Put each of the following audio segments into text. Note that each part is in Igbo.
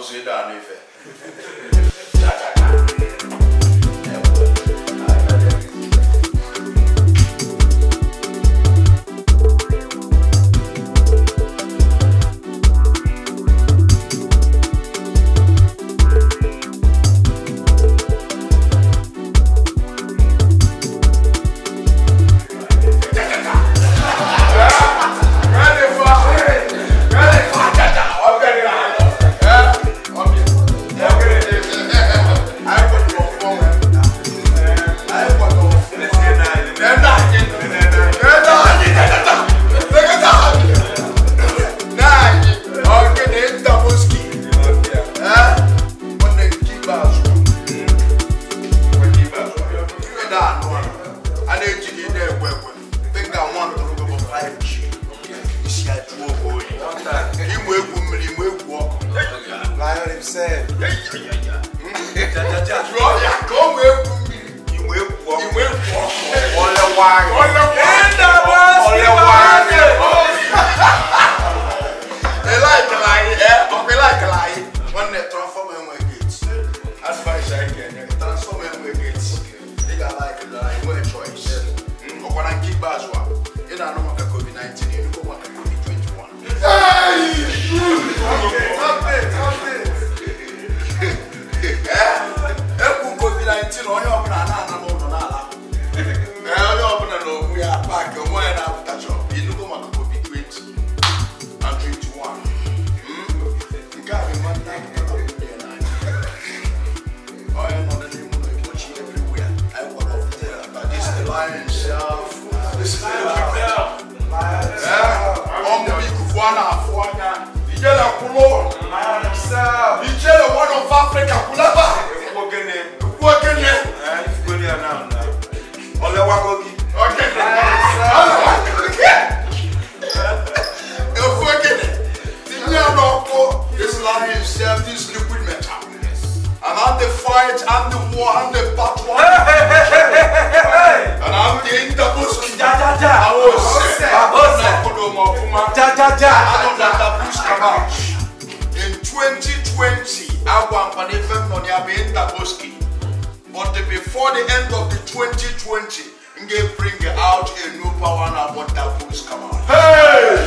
Ijele, one of Africa, this liquid metal. And I'm the fight, I'm the war, I'm the battle. And I'm the interbuski. In 2020, I want to be interbuski. But before the end of the 2020, they bring out a new power now, but that boost come out. Hey!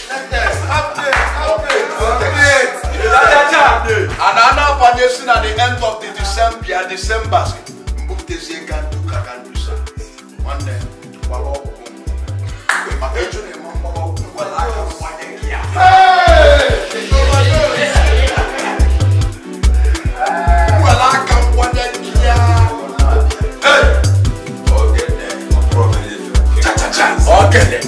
And I'm at the end of the December, book the Zingan to Kakandusa. One day, okay.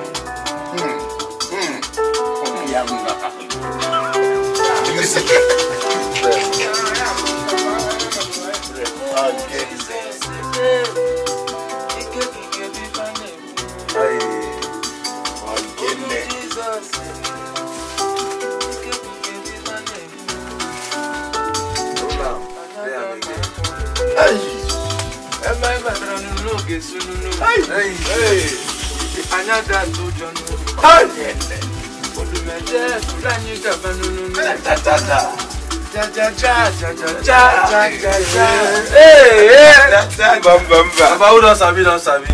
Give me a second. Odumeje, Surani Gabanunu. Hey, Bamba, who don't sabi.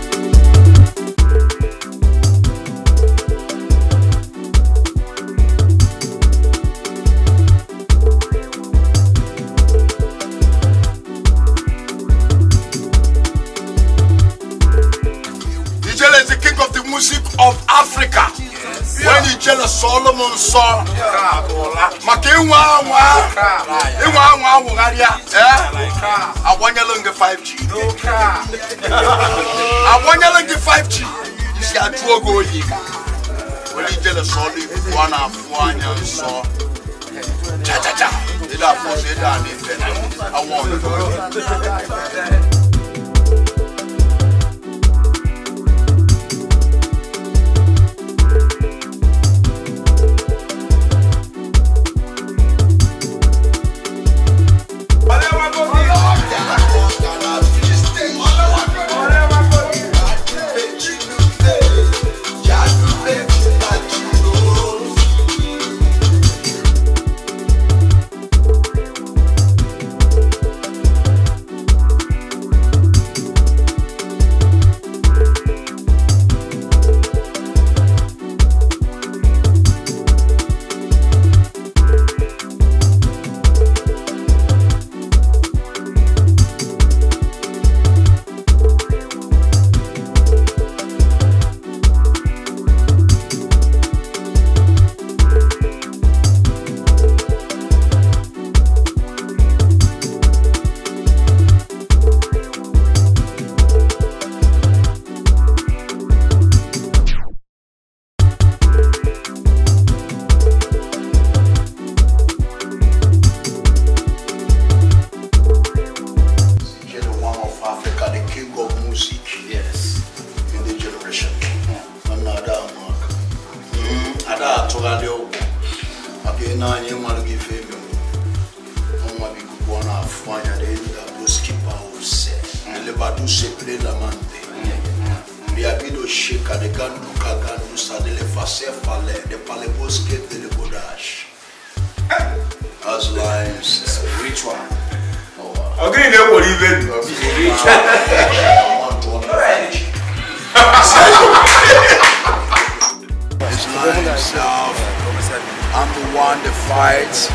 Ijele is the king of the music of Africa. When Ijele Solomon saw Makewa, I want you to 5G. I want you to 5G. You see, I drew a go. When Ijele Solomon, one of one and saw Cha. Did I force it down? I want to. I'm the one that fights.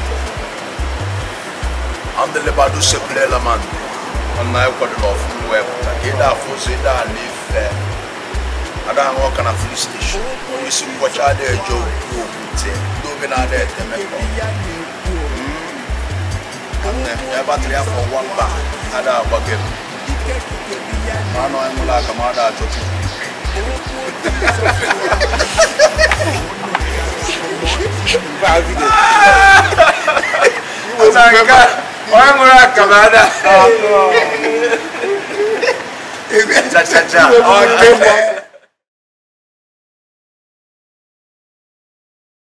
I'm the Lebadu Seple Laman. And I got it off the web. I live there. I don't work on a police station. You see what I did, Joe. Don't be not there. I'm battery for one bar. I don't work it. I know I'm like a mother. Cha.